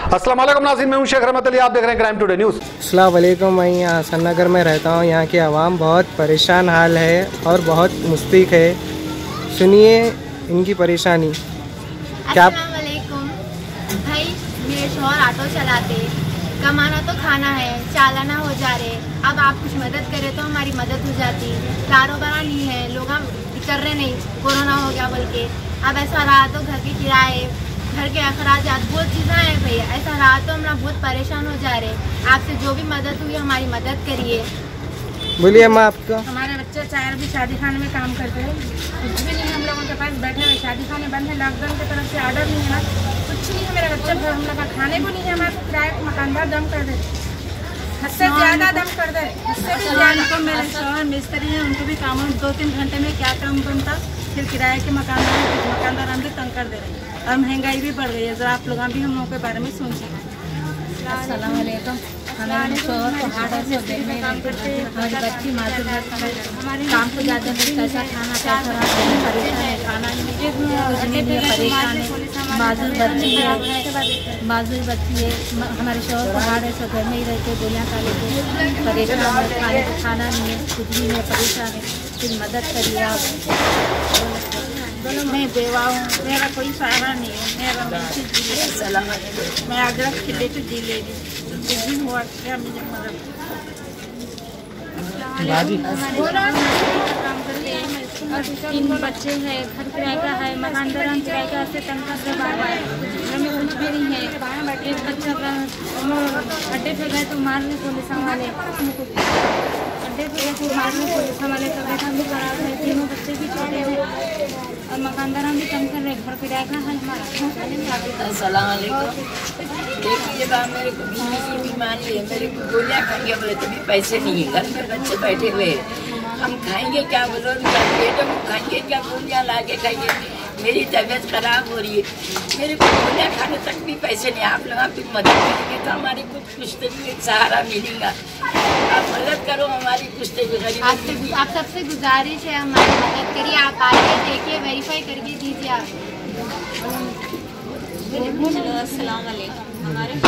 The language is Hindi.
अस्सलाम वालेकुम नाज़रीन, मैं हूं शेख रहमत अली, आप देख रहे हैं क्राइम टुडे न्यूज़। अस्सलाम वालेकुम। मैं यहाँ हसन नगर में रहता हूँ। यहाँ की आवाम बहुत परेशान हाल है और बहुत मुस्तैक है। सुनिए इनकी परेशानी। क्या अस्सलाम वालेकुम भाई, मेरे शौहर ऑटो चलाते, कमाना तो खाना है, चालाना हो जा रहे। अब आप कुछ मदद करें तो हमारी मदद हो जाती। कारोबार नहीं है, लोग हम कर रहे नहीं, कोरोना हो गया बोल के। अब ऐसा रहा तो घर के किराए, घर के अखराजात, बहुत चीज़ें हैं भैया। ऐसा रहा तो हम लोग बहुत परेशान हो जा रहे। आपसे जो भी मदद हुई हमारी मदद करिए। बोलिए अम्मा आपका। हमारे बच्चे चार भी शादी खाने में काम करते हैं, कुछ भी नहीं हम लोगों के पास बैठे हुए। शादी खाने बंद है, लॉकडाउन की तरफ से ऑर्डर नहीं है ना, कुछ नहीं है। मेरे बच्चे हम लोग का खाने को नहीं है। हमारे किराए को मकानदार दम कर दे, हद से ज़्यादा दम कर दे। तो मेरे शौहर मिस्त्री हैं, उनको भी काम 2-3 घंटे में क्या काम बनता। फिर किराए के मकानदार हम भी तंग कर दे रहे हैं और महंगाई भी बढ़ गई है। जरा आप लोग भी हम लोगों के बारे में सोचिए। अस्सलाम वालेकुम। हमारे शौहर को हार्ट अटैक से में हमारी बच्ची मासूम काम को ज़्यादा नहीं, कैसा खाना कैसा परेशान है, खाना नहीं परेशान है। माजूर बच्ची है। हमारे शौहर को हार्ट अटैक घर में ही रहते, गोलियाँ खा लेते, परेशान है, खाने को खाना नहीं है, कुछ भी नहीं, परेशान है। फिर मदद करिए आप। मैं बेवा हूँ, मेरा कोई सहारा नहीं है। मेरा मैं अदरक के लेकर जी लेगी, दिन हुआ क्या मुझे मदद। तीन बच्चे हैं, घर किराए का है, मकानदार किराए का से तनख्वाह से बाहर है, घर में कुछ भी नहीं है। एक बच्चा अड्डे पे गए तो मारने पुलिस वाले, अड्डे पे गए तो मारने पुलिस वाले, तबीयत भी खराब है, तीनों बच्चे भी छोटे हैं और मकानदार भी कम कर रहे। घर किराए का है हमारा। अस्सलाम वालेकुम। देखिए बा, मेरे को बीमारी है, मेरे को गोलियाँ खाएंगे बोले तभी पैसे नहीं है। घर में बच्चे बैठे हुए हम खाएंगे क्या, बोलो बेटों को खाएंगे क्या, गोलियाँ ला के खाएंगे। मेरी तबीयत खराब हो रही है, मेरे को गोलियाँ खाने तक भी पैसे नहीं। आप लोग कुछ मदद करेंगे तो हमारी कुछ तो भी एक सहारा मिलेगा। आप मदद करो हमारी, कुछ तो भी आप सबसे गुजारिश है हमारी मदद करिए। आप आइए, देखिए, वेरीफाई करके दीजिए आप। अस्सलाम वालेकुम। हमारे